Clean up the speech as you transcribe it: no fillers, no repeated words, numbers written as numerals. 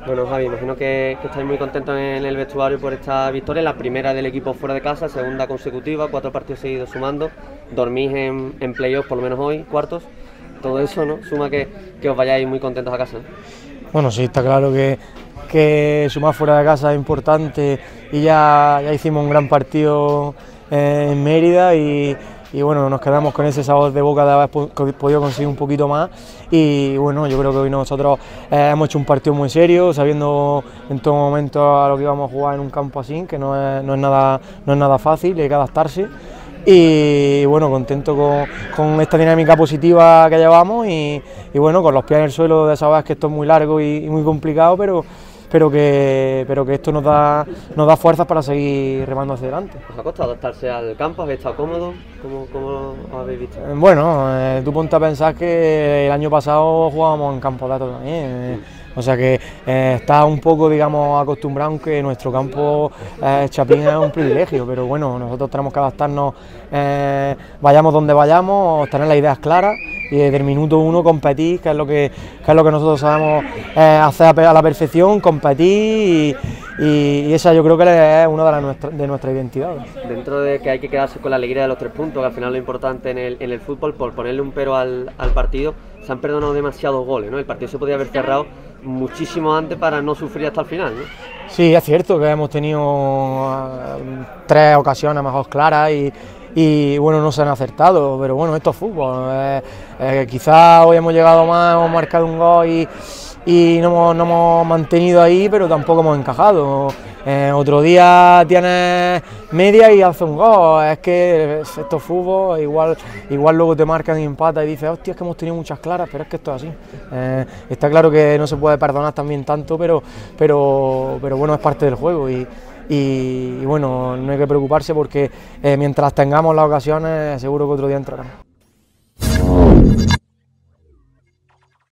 Bueno, Javi, imagino que estáis muy contentos en el vestuario por esta victoria, la primera del equipo fuera de casa, segunda consecutiva, 4 partidos seguidos sumando, dormís en playoffs por lo menos hoy, cuartos, todo eso, ¿no? Suma que os vayáis muy contentos a casa, ¿no? Bueno, sí, está claro que sumar fuera de casa es importante y ya hicimos un gran partido en Mérida y bueno, nos quedamos con ese sabor de boca de haber podido conseguir un poquito más y bueno, yo creo que hoy nosotros hemos hecho un partido muy serio, sabiendo en todo momento a lo que íbamos a jugar en un campo así, que no es nada fácil, hay que adaptarse. Y bueno, contento con esta dinámica positiva que llevamos y bueno, con los pies en el suelo de saber que esto es muy largo y muy complicado, pero que esto nos da fuerzas para seguir remando hacia adelante. ¿Os ha costado adaptarse al campo? ¿Habéis estado cómodos? ¿Cómo lo habéis visto? Bueno, tú ponte a pensar que el año pasado jugábamos en campo dato también. O sea que está un poco, digamos, acostumbrado, aunque nuestro campo Chapín es un privilegio, pero bueno, nosotros tenemos que adaptarnos, vayamos donde vayamos, tener las ideas claras y desde el minuto uno competir, que es lo que nosotros sabemos hacer a la perfección, competir y esa yo creo que es una de nuestras identidades. Dentro de que hay que quedarse con la alegría de los 3 puntos, que al final lo importante en el fútbol, por ponerle un pero al partido, se han perdonado demasiados goles, ¿no? El partido se podía haber cerrado muchísimo antes para no sufrir hasta el final, ¿no? Sí, es cierto que hemos tenido 3 ocasiones mejor claras y bueno, no se han acertado, pero bueno, esto es fútbol. Quizás hoy hemos llegado más, hemos marcado un gol y no hemos mantenido ahí, pero tampoco hemos encajado. Otro día tienes media y haces un gol, es que esto es fútbol, igual luego te marcan y empatan y dices, hostia, es que hemos tenido muchas claras, pero es que esto es así. Está claro que no se puede perdonar también tanto, pero bueno, es parte del juego y bueno, no hay que preocuparse porque mientras tengamos las ocasiones seguro que otro día entrarán.